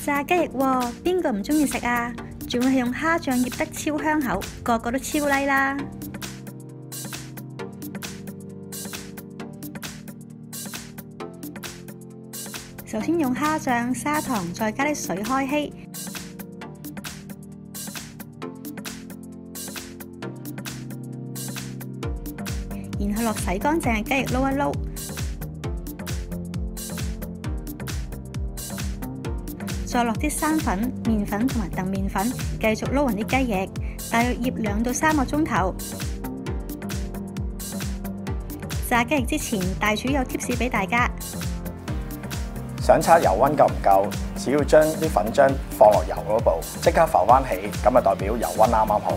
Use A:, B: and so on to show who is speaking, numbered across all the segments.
A: 炸雞翼喎，邊個唔中意食啊？仲要係用蝦醬醃得超香口，個個都超 like 啦！首先用蝦醬、砂糖，再加啲水開稀，然後落洗乾淨嘅雞翼撈一撈，再落啲生粉、麵粉同埋澄麵粉，繼續撈勻啲雞翼，大約醃2到3個鐘頭。炸雞翼之前，大廚有 tips 俾大家。
B: 想測油溫夠唔夠，只要將啲粉漿放落油嗰部，即刻浮翻起，咁就代表油溫啱啱好。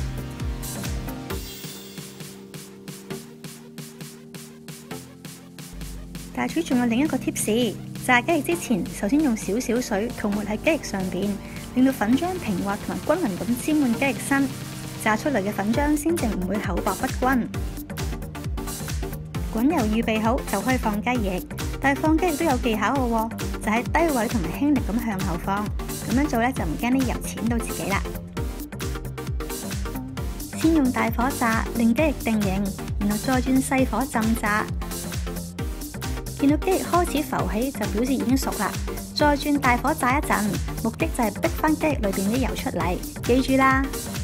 A: 大廚仲有另一個 tips， 炸雞翼之前，首先用少少水塗抹喺雞翼上邊，令到粉漿平滑同埋均勻咁沾滿雞翼身，炸出嚟嘅粉漿先至唔會厚薄不均。滾油預備好就可以放雞翼，但係放雞翼都有技巧嘅喎，就喺低位同埋輕力咁向後放，咁樣做咧就唔驚啲油濺到自己啦。先用大火炸，令雞翼定型，然後再轉細火浸炸。見到雞翼開始浮起，就表示已經熟啦。再轉大火炸一陣，目的就係逼翻雞翼裏邊啲油出嚟。記住啦！